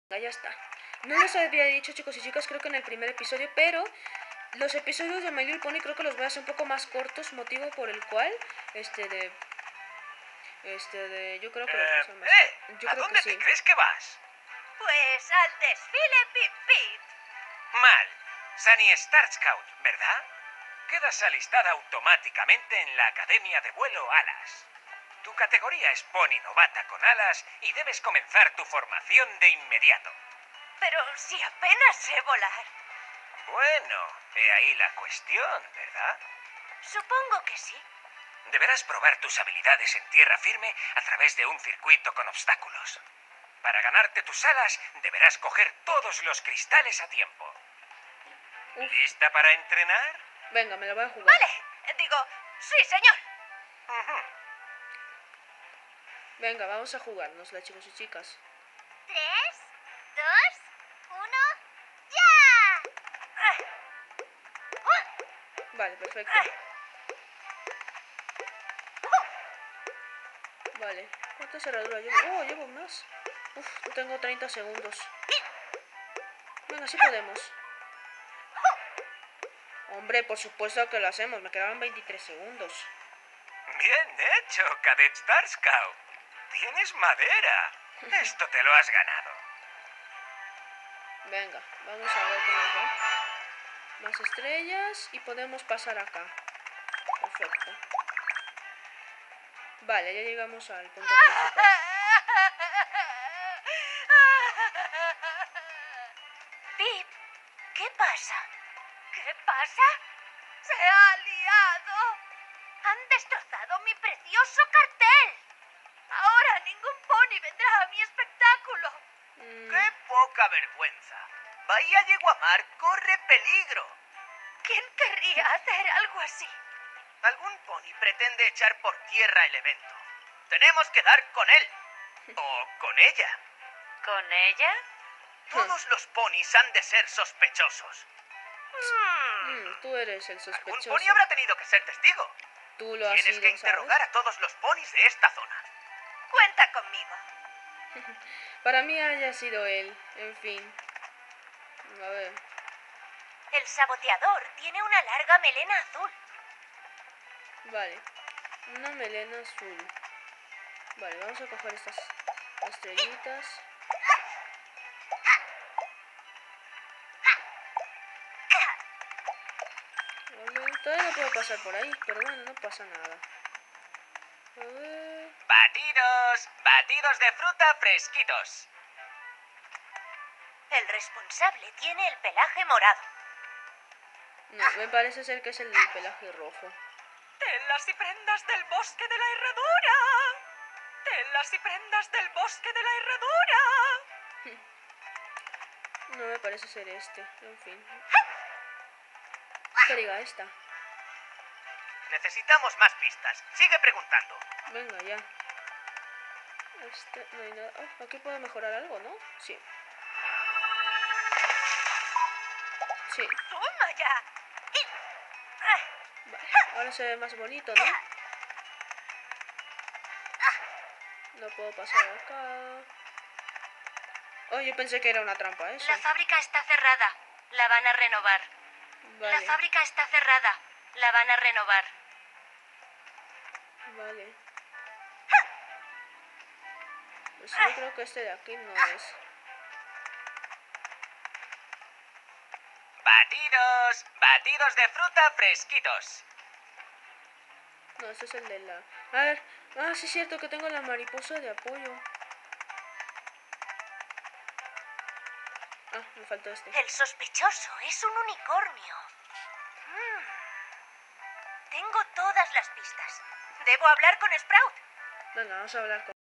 Ya está. No les había dicho, chicos y chicas, creo que en el primer episodio, pero los episodios de My Little Pony creo que los voy a hacer un poco más cortos, motivo por el cual, yo creo que los voy a hacer más ¿A dónde te crees que vas? Pues al desfile Pip Pip. Mal. Sunny Star Scout, ¿verdad? Quedas alistada automáticamente en la Academia de Vuelo Alas. Tu categoría es pony novata con alas y debes comenzar tu formación de inmediato. Pero si apenas sé volar. Bueno, he ahí la cuestión, ¿verdad? Supongo que sí. Deberás probar tus habilidades en tierra firme a través de un circuito con obstáculos. Para ganarte tus alas, deberás coger todos los cristales a tiempo. ¿Lista para entrenar? Venga, me la voy a jugar. Vale, sí, señor. Venga, vamos a jugárnosla, chicos y chicas. 3, 2, 1, ¡ya! Vale, perfecto. Vale, ¿cuánta cerradura llevo? Oh, llevo más. Uf, tengo 30 segundos. Venga, sí podemos. Hombre, por supuesto que lo hacemos. Me quedaban 23 segundos. Bien hecho, Cadet Star Scout. Tienes madera. Esto te lo has ganado. Venga, vamos a ver cómo va. Más estrellas y podemos pasar acá. Perfecto. Vale, ya llegamos al punto principal. Pip, ¿qué pasa? ¿Qué pasa? ¡Se ha liado! ¡Han destrozado mi precioso cartel! Ahora ningún pony vendrá a mi espectáculo. ¡Qué poca vergüenza! Bahía Yeguamar corre peligro. ¿Quién querría hacer algo así? Algún pony pretende echar por tierra el evento. Tenemos que dar con él. O con ella. ¿Con ella? Todos los ponis han de ser sospechosos. Tú eres el Algún sospechoso. pony habrá tenido que ser testigo. Tú lo has Tienes sido, que interrogar ¿sabes? a todos los ponis de esta zona. Cuenta conmigo. Para mí haya sido él. En fin. A ver. El saboteador tiene una larga melena azul. Vale. Una melena azul. Vale, vamos a coger estas estrellitas. Vale, todavía no puedo pasar por ahí, pero bueno, no pasa nada. A ver. Batidos de fruta fresquitos. El responsable tiene el pelaje morado. No, me parece ser que es el del pelaje rojo. Telas y prendas del bosque de la herradura. Telas y prendas del bosque de la herradura. No me parece ser este, en fin. Que diga esta. Necesitamos más pistas. Sigue preguntando. Venga, ya. No hay nada. Oh, aquí puedo mejorar algo, ¿no? Sí. Sí. ¡Toma ya! Vale. Ahora se ve más bonito, ¿no? No puedo pasar acá. Oh, yo pensé que era una trampa eso. La fábrica está cerrada. La van a renovar. Vale. La fábrica está cerrada. La van a renovar. Vale. Pues yo creo que este de aquí no es. Batidos de fruta fresquitos. No, este es el de la... A ver. Ah, sí es cierto que tengo la mariposa de apoyo. Ah, me faltó este. El sospechoso es un unicornio. Tengo todas las pistas. Debo hablar con Sprout. Venga, vamos a hablar con...